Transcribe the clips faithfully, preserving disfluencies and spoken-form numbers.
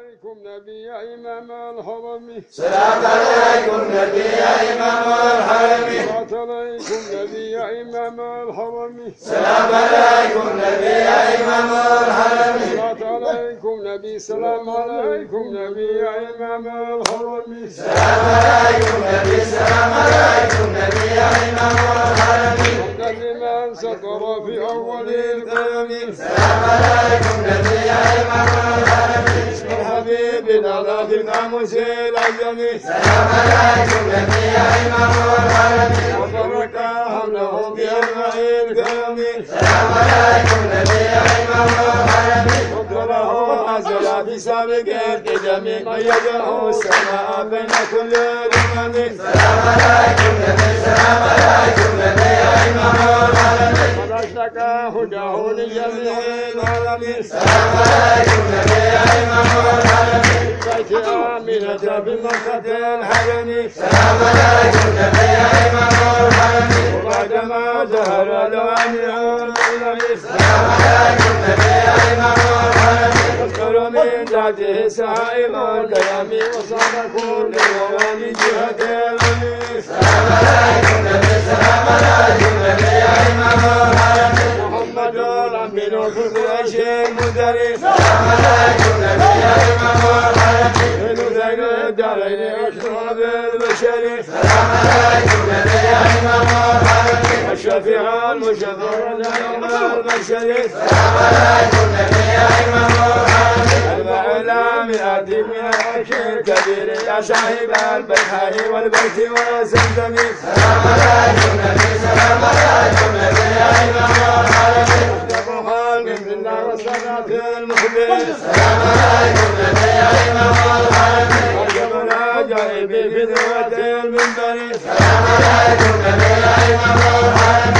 عليكم نبي يا إمام الحرم. سلام عليكم نبي يا إمام الحرم. صلاة عليكم نبي يا إمام الحرم. سلام عليكم نبي يا إمام الحرم. صلاة عليكم نبي سلام عليكم نبي يا إمام الحرم. سلام عليكم نبي سلام عليكم نبي يا إمام الحرم. حمدا لمن سطر في أول القلم. سلام عليكم نبي يا إمام الحرم. اسم الحبيب على في الناموس الأعظم. سلام عليكم نبي يا إمام الحرم. وبارك حوله بأنواع الكرم. سلام عليكم نبي يا إمام الحرم. فضله أزل في سابق القدم ميزه السماء بين كل الأمم. سلام عليكم نبي سلام عليكم نبي يا إمام الحرم. ونشتك هداه لجميع العالمين. سلام عليكم نبي يا إمام الحرم. بيت آمنة بمكة الحرم. سلام عليكم نبي يا إمام الحرم. وبعدما ظهر لوامع العلم. سلام عليكم نبي يا إمام الحرم. يذكر من ذاته سائر الكلام وصار كل الورى جهة الأمين. سلام عليكم نبي سلام عليكم نبي يا إمام الحرم. محمد الأمين في قريش المدرس. سلام عليكم نبي يا إمام الحرم. من زين الدارين أشرف البشر. سلام عليكم نبي يا إمام الحرم. الشفيع المشفع يوم البشر. سلام عليكم نبي يا إمام الحرم. المعلى مئات من العرش الكبير يا صاحب البيحاء والبيت والزمزم. سلام عليكم نبي سلام عليكم نبي يا إمام الحرم. مصطفى من الله والصلاة المخبر. سلام عليكم نبي يا إمام الحرم. أرجم العجائب في ذروة المنبر. سلام عليكم نبي يا إمام الحرم.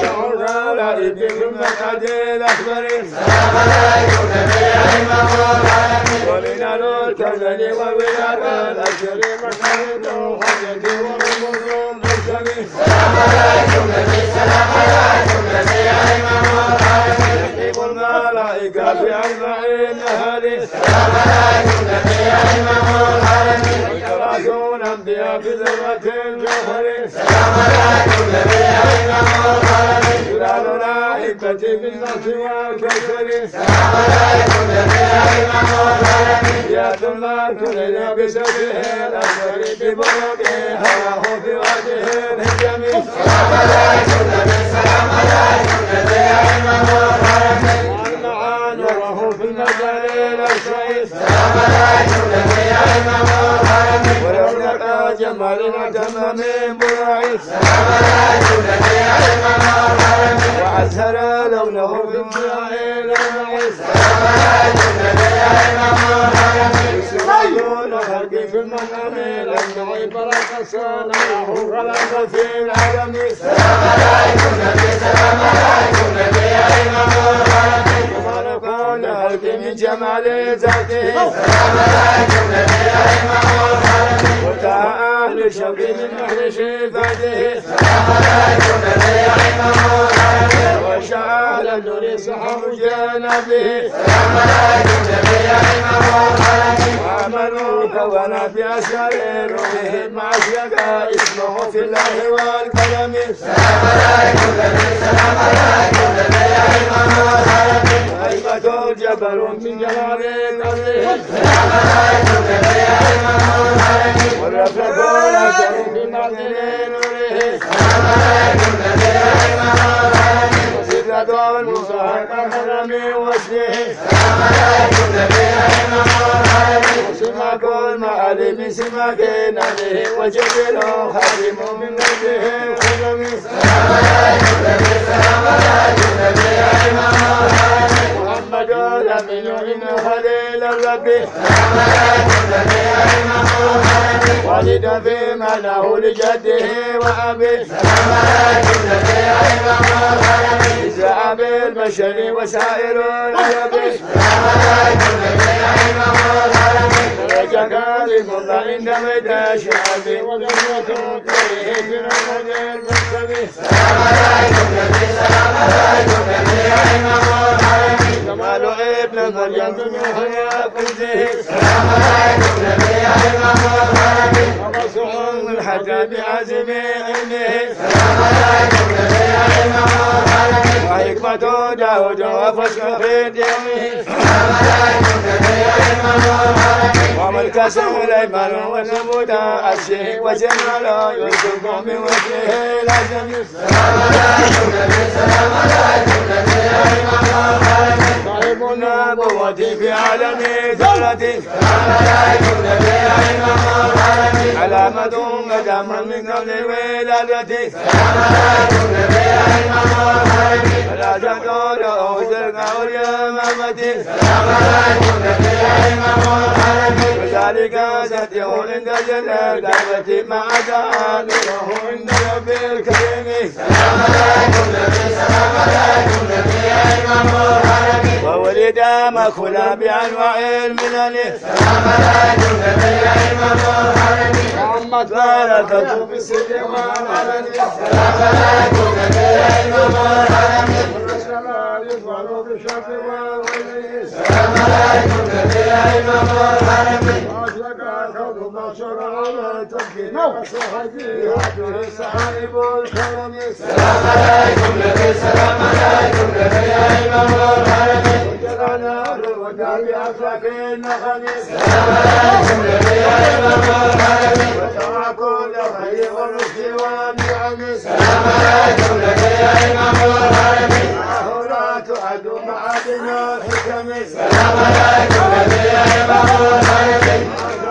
الغالب من مقعد الأكبر. سلام عليكم نبي يا إمام الحرم. ومن الكذل والولاد الأشر مكانه حجة ورمز الحسن. سلام عليكم نبي سلام عليكم نبي يا إمام الحرم. يحيب الملائكة في أربع نهار. سلام عليكم نبي يا إمام الحرم. وثلاثون أنبياء في ذروة الجوهر. سلام عليكم نبي يا إمام الحرم. جلال الأحبة في النصر والكسر. سلام عليكم نبي يا إمام الحرم. يا الله كلنا بسبه الأسر ببركه هواه في وجه الهجم. سلام عليكم نبي سلام عليكم نبي يا إمام الحرم. والمعان نوره في المجال الأشرف. سلام عليكم نبي يا إمام الحرم. ولولا جمال تم من برعي. سلام عليكم نبي يا إمام الحرم. وأزهر لونه في الضياء الأنعي. سلام عليكم نبي يا إمام الحرم. يسرون خلقي في المنام الأنعي برك صانعه خلق في العالم. سلام عليكم نبي سلام عليكم نبي يا إمام الحرم. وبارك خلق من جمال ذاته. سلام عليكم نبي يا إمام الحرم. وتعال شوقي من نهر شفاته. سلام عليكم نبي يا إمام الحرم. وشعل نور صحب جنبه. سلام عليكم نبي يا إمام الحرم. وعملوا كونا في أسرار روحه مع شقاء اسمه في الله والكرم. سلام عليكم نبي سلام عليكم نبي يا إمام الحرم. هيبة جبل من جلال قدره. سلام عليكم نبي يا إمام الحرم. والرفقون في معدن نوره. سلام عليكم نبي يا إمام الحرم. وسدة المصاحبة من وجهه. سلام عليكم نبي يا إمام الحرم. وسماك المعالم سماك نبيه وجبل خاتم من وجهه الخدم. سلام عليكم نبي سلام عليكم نبي يا إمام الحرم. محمد الأمين إن خليل الرب. سلام عليكم نبي يا إمام الحرم. والد في معناه لجده وأبيه. سلام عليكم نبي يا إمام الحرم. إسراء بالبشر وسائر العرب. سلام عليكم نبي يا إمام الحرم. درجك لله عند مدى شعبي وقدرة كره في الرمج المكتبي. سلام عليكم نبي سلام عليكم نبي يا إمام الحرم. جمال ابن مريم بمحيا قلبه سلام عليكم نبي يا إمام الحرمين ومسعود من حتى بعزم علمه سلام عليكم نبي يا إمام الحرمين وحكمة داود وفصل في يومه سلام عليكم نبي يا إمام الحرمين وملك سليمان وثبوت الشيخ وجمال يوسف من وجهه لازم سلام عليكم نبي سلام عليكم نبي يا إمام الحرمين صاحب النبوة في عالم ثورته سلام عليكم نبي يا إمام الحرمين علامة مدام من قبل ولادته سلام عليكم نبي يا إمام الحرمين فلا تقول أوزرق واليمامته سلام عليكم نبي يا إمام الحرمين وذلك ستيون عند جلال دعوة مع دعاته عند رب الكريم سلام عليكم نبي سلام عليكم نبي يا إمام الحرمين وولد مخلا بأنواع المنن سلام عليكم نبي يا إمام الحرمين وعمت بركته بالصدق والعلن سلام عليكم نبي يا إمام الحرمين يظهر بالشرط والغيب سلام عليكم نبي يا إمام الحرمين أشرق الكون ما شرع تبكي وصحبي عبده صاحب الكرم سلام عليكم نبي سلام عليكم نبي يا إمام الحرمين وجعلنا بالوداع بأخلاق النخل سلام عليكم نبي يا إمام الحرمين وجمع كل خير والرشد والنعم سلام عليكم نبي يا إمام الحرمين لا تعد معادن الحكم سلام عليكم نبي يا إمام الحرمين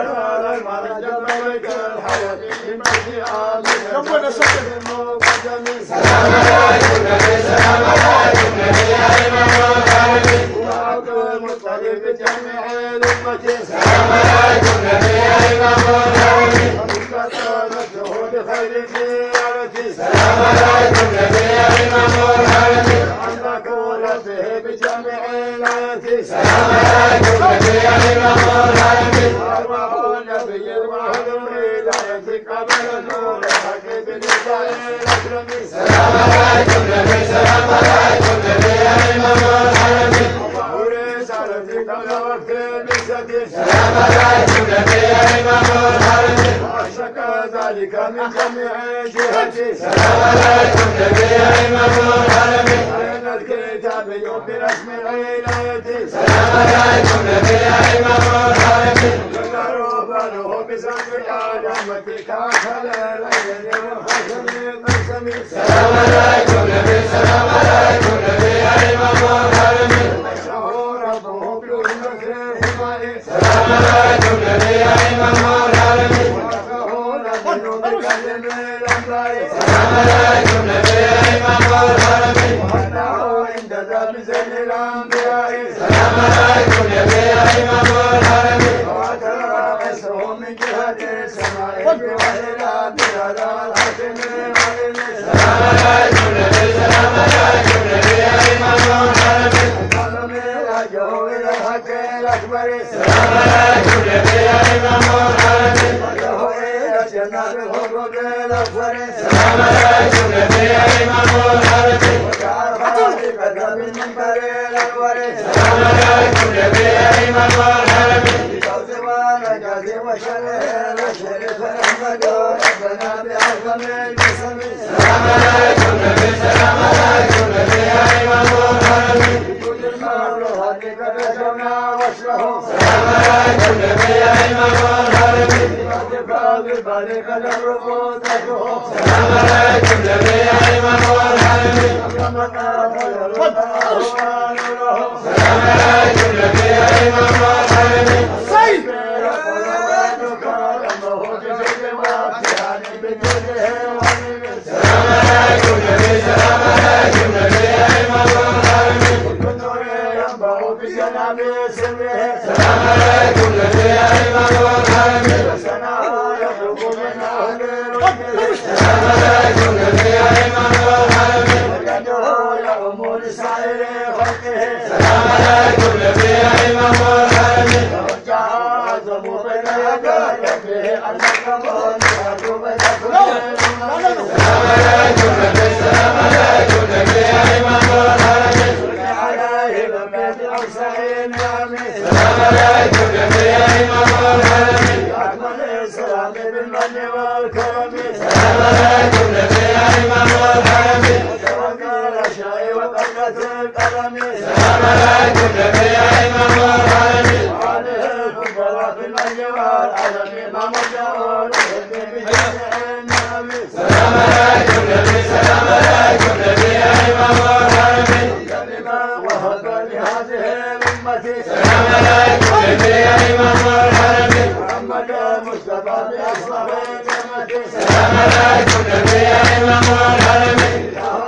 سلام عليكم نبي سلام عليكم نبي يا إمام الحرمين المطلب جميع الأمة سلام عليكم نبي يا إمام الحرمين بخير زيارتي سلام عليكم نبي يا إمام الحرمين عنك ولده بجميع الآيات سلام عليكم نبي يا إمام الحرمين أرواح النبي وأهل الولاية قبل نور الحق بنداء الأكرم سلام عليكم نبي سلام عليكم نبي يا إمام الحرمين ورسالتي قبل وقت البسة سلام عليكم نبي يا إمام الحرمين وشكى ذلك من جميع جهتي سلام عليكم نبي يا إمام الحرمين أين الكتاب يوم برسم العلاية سلام عليكم نبي يا إمام الحرمين رهبانه بزاد العالمة كأكل العين والخشم القسم سلام عليكم نبي سلام عليكم نبي يا إمام الحرمين شهور ربه بأمة الحماية سلام عليكم نبي يا إمام الحرمين سلام عليكم نبي يا إمام الحرمين سلام عليكم نبي يا إمام الحرمين سلام عليكم نبي سلام عليكم نبي يا إمام الحرمين سلام عليكم نبي يا إمام الحرمين سلام عليكم نبي يا إمام الحرمين سلام عليكم نبي يا إمام الحرمين سلام عليكم نبي سلام عليكم نبي يا إمام الحرمين سلام عليكم نبي يا إمام الحرمين سلام عليكم نبي يا إمام الحرمين سلام عليكم نبي يا إمام الحرمين سلام عليكم نبي سلام عليكم نبي يا إمام الحرمين سلام عليكم نبي يا إمام الحرمين سلام عليكم نبي يا إمام الحرمين سلام عليكم نبي يا إمام الحرمين سلام عليكم نبي سلام عليكم نبي يا إمام الحرمين سلام عليكم نبي يا إمام الحرمين محمد المصطفى بأصلح جنته سلام عليكم نبي يا إمام الحرمين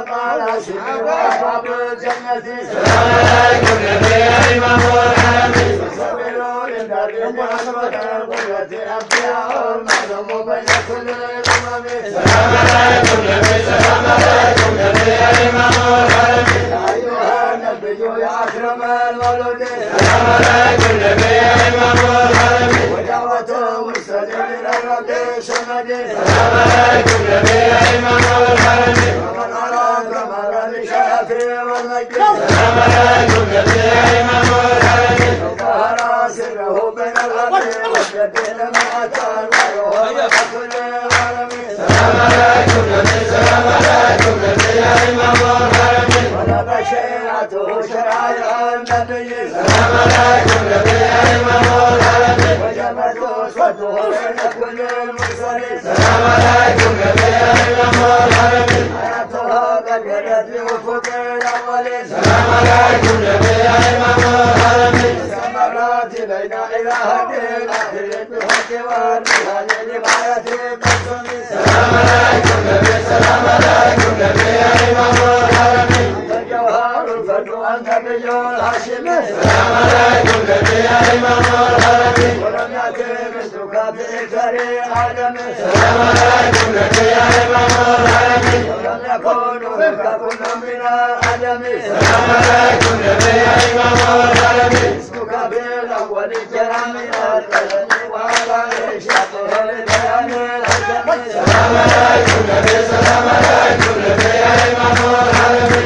وأصحاب الجنة سلام عليكم نبي يا إمام الحرمين صبروا للنبي محمد القدوة أنبياء المعلوم بين كل الأمم سلام عليكم نبي سلام عليكم نبي يا إمام الحرمين أيها النبي يا أكرم الولد سلام عليكم نبي يا إمام الحرمين ودعوة مرسلين إلى الرب سند سلام عليكم نبي يا إمام الحرمين ومن أراد كمال الشرف والمجد سلام عليكم نبي يا إمام الحرمين ظهر سره بين الأرض والجبين ما أتى ويوم كل العالمين سلام عليكم نبي سلام عليكم نبي يا إمام الحرمين ولد شيعته شرائع النبي سلام عليكم نبي يا إمام الحرمين وجبت أسوته بين كل المرسلين سلام عليكم نبي يا إمام الحرمين حياتها كالجنة وفوق الأولين سلام عليكم نبي يا إمام الحرمين سمرات بين إله الدين آخر بحق والجهاد لغاية القسم سلام عليكم نبي سلام عليكم نبي يا إمام الحرمين الجوهر الفرد النبي الهاشمي سلام عليكم نبي يا إمام الحرمين ولم يأتي مثلك في إكثر آدمي سلام عليكم نبي يا إمام الحرمين ولم يكن لك كل من العدم سلام عليكم نبي يا إمام الحرمين اسمك في الأول جرى من القلم وعلى إشاقه لبيان الحكم سلام عليكم نبي سلام عليكم نبي يا إمام الحرمين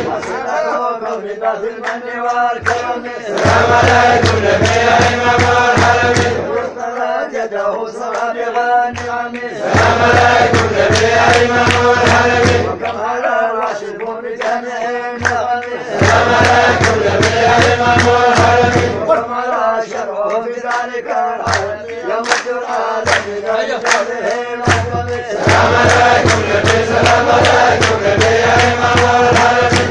وصلته في المن والكرم سلام عليكم نبي يا إمام الحرمين وصلت يده صابغا نعمي سلام عليكم نبي يا إمام الحرمين وكم على الراشد بجميع النغم سلام عليكم نبي يا إمام الحرمين وكم على شرعه بذلك العالم يمد العالم بذلك الأعظم سلام عليكم نبي سلام عليكم نبي يا إمام الحرمين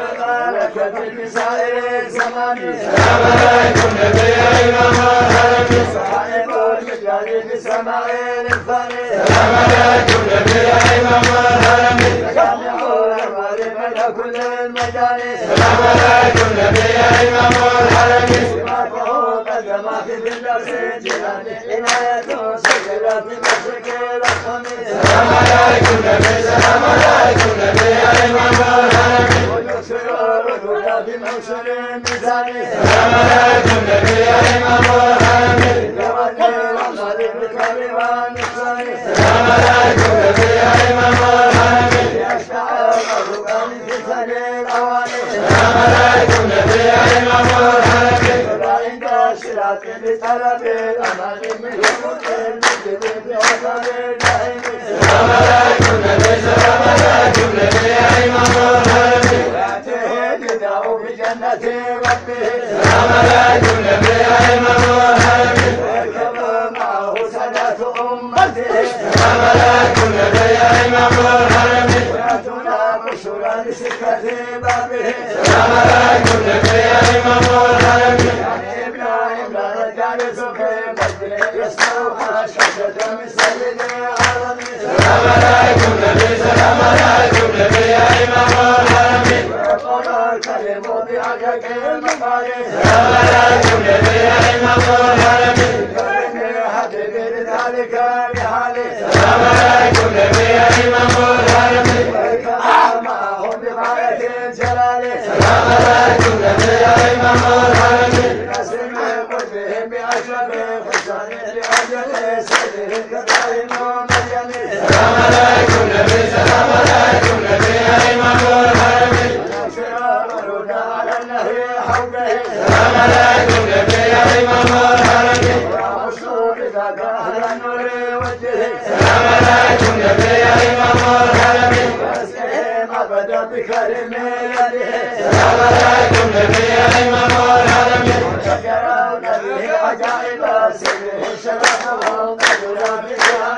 لك في سائر الزمان سلام عليكم نبي يا إمام الحرمين صاحب المجال بسماء الفاني سلام عليكم نبي يا إمام الحرمين جامع الأنوار بين كل المجالس سلام عليكم نبي يا إمام الحرمين صفاته قدمات في الدرس جنان عناية سجلت بمسك الخميس سلام عليكم نبي سلام عليكم نبي يا إمام الحرمين ويكسر الردود بموصل الميزان سلام عليكم نبي يا إمام الحرمين يودي الأعمال بالكبر والنقصان سلام عليكم نبي يا إمام الحرمين يشفع الأرقام في ثاني الأواني سلام عليكم نبي يا إمام الحرمين وعند الشراك بطلب الأمان منه مطلب بجبين وطن الدائم سلام عليكم نبي سلام عليكم نبي يا إمام الحرمين ويأتيه جزاء بجنة ربه سلام عليكم نبي يا إمام الحرمين ويركب معه سادات أمته سلام عليكم نبي يا إمام الحرمين ويأتونا بشرى لسكة بابه سلام عليكم نبي يا إمام الحرمين يعني إبراهيم لا الجالس في بدر يسمع خشخشة من سيد العالمين سلام عليكم نبي سلام عليكم نبي يا إمام الحرمين ويقول الكلم بأجل المقاليد سلام عليكم نبي يا إمام الحرمين فإني حبيبي لذلك بحالي سلام عليكم نبي يا إمام الحرمين ويكفى معهم بغاية الجلال سلام عليكم نبي يا إمام الحرمين نسلم قلبهم بأشرف خصال لأجل سيده كدائم ومريم سلام عليكم نبي سلام عليكم نبي يا إمام الحرمين ونشر الورود على النهر حوله سلام عليكم نبي يا إمام الحرمين وأصول ذاك أهل النور وجهه سلام عليكم نبي يا إمام الحرمين وأسلم أبدا بكرم يده سلام عليكم نبي يا إمام الحرمين وشكرون به عجائب سره شرفه قدر بشهر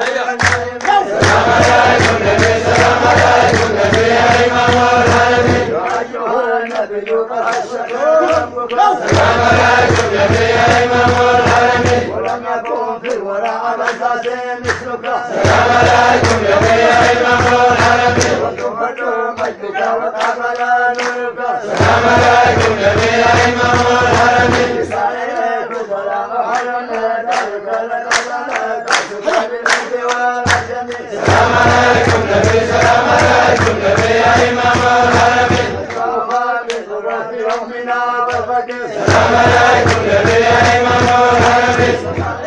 سلام عليكم نبي سلام عليكم نبي يا إمام الحرمين أيها النبي قد أشرك ربك سلام عليكم يا سلام عليكم نبي سلام عليكم نبي يا إمام الحرمين سلام عليكم نبي يا إمام الحرمين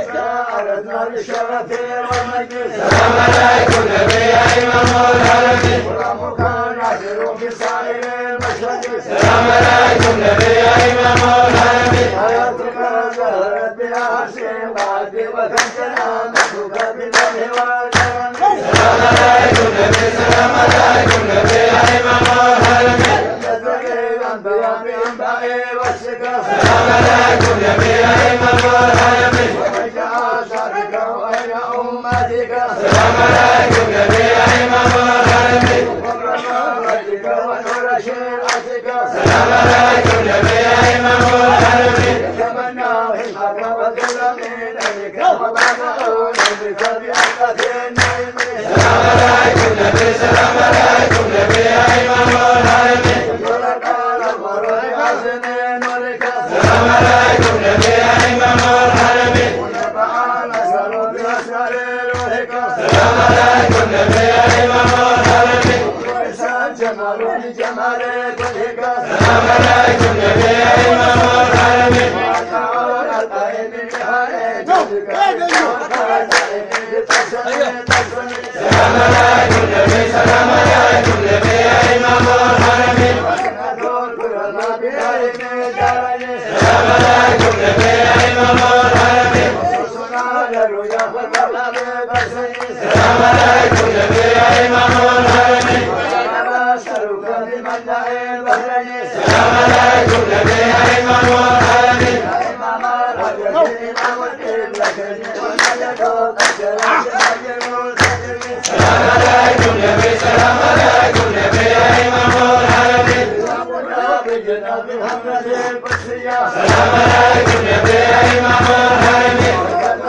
سلام عليكم نبي يا إمام الحرمين سلام عليكم نبي يا إمام الحرمين سلام عليكم نبي سلام عليكم نبي يا إمام الحرمين سلام عليكم نبي يا إمام الحرمين سلام عليكم نبي يا إمام الحرمين سلام عليكم نبي يا إمام الحرمين سلام عليكم نبي سلام عليكم نبي يا إمام الحرمين سلام عليكم نبي يا إمام الحرمين سلام عليكم نبي يا إمام الحرمين سلام عليكم نبي يا إمام الحرمين سلام عليكم نبي سلام عليكم نبي يا إمام الحرمين سلام عليكم نبي يا إمام الحرمين سلام عليكم نبي يا إمام الحرمين سلام عليكم نبي يا إمام الحرمين سلام عليكم نبي سلام عليكم نبي يا إمام الحرمين سلام عليكم نبي يا إمام الحرمين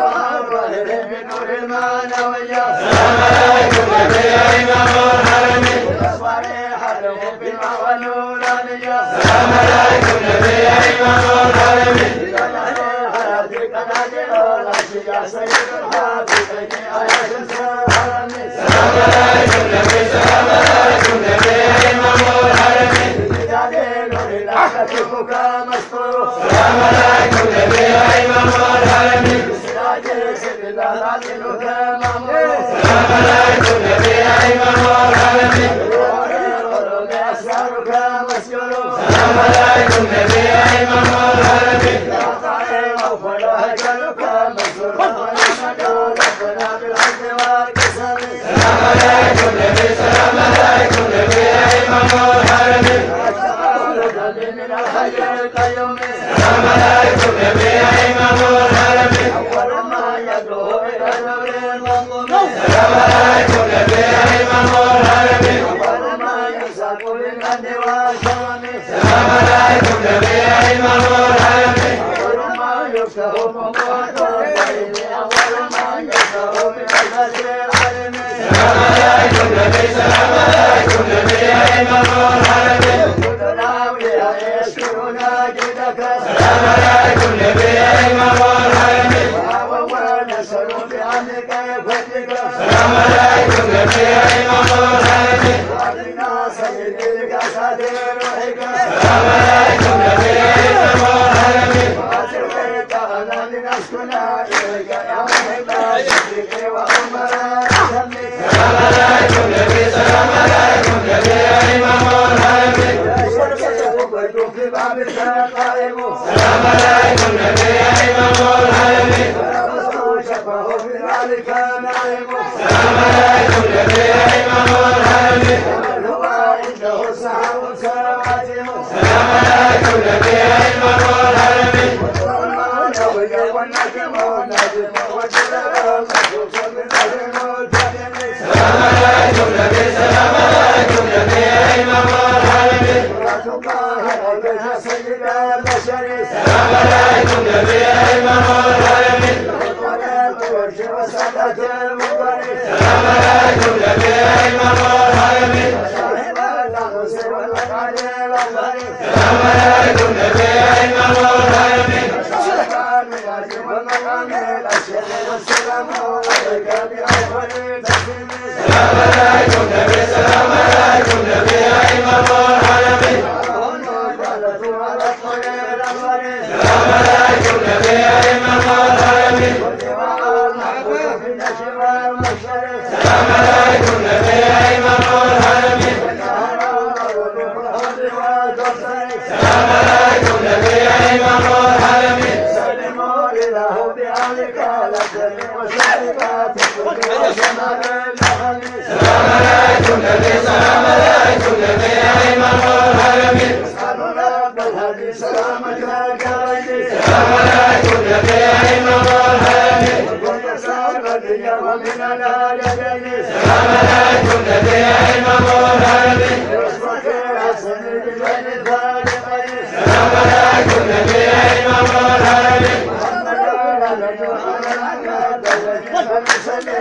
سلام عليكم نبي يا إمام الحرمين سلام عليكم نبي يا إمام الحرمين سلام عليكم نبي سلام عليكم نبي يا إمام الحرمين سلام عليكم نبي يا إمام الحرمين سلام عليكم نبي يا إمام الحرمين سلام عليكم نبي يا إمام الحرمين سلام عليكم نبي سلام عليكم نبي يا إمام الحرمين سلام عليكم نبي يا إمام الحرمين سلام عليكم نبي يا إمام الحرمين سلام عليكم نبي يا إمام الحرمين سلام عليكم نبي سلام عليكم نبي يا إمام الحرمين سلام عليكم نبي يا إمام الحرمين سلام عليكم نبي يا إمام الحرمين سلام عليكم نبي يا إمام الحرمين سلام عليكم نبي سلام عليكم نبي يا إمام الحرمين سلام عليكم نبي يا إمام الحرمين سلام عليكم نبي يا إمام الحرمين سلام عليكم نبي يا إمام الحرمين سلام عليكم نبي سلام عليكم نبي يا إمام الحرمين سلام عليكم نبي يا إمام الحرمين سلام عليكم نبي يا إمام الحرمين سلام عليكم نبي يا إمام الحرمين والسلام عليك بأفضل تسليم سلام عليكم نبي سلام عليكم نبي يا إمام العالمين سلام عليكم نبي يا إمام العالمين سلام عليكم نبي يا إمام العالمين سلام عليكم نبي يا إمام العالمين سلموا إله بأهلك لكل وشركات سلام عليكم نبي سلام عليكم نبي يا إمام العالمين سلام عليكم سلام عليكم نبي يا إمام العالمين سلام عليكم نبي يا إمام العالمين سلام عليكم نبي يا إمام العالمين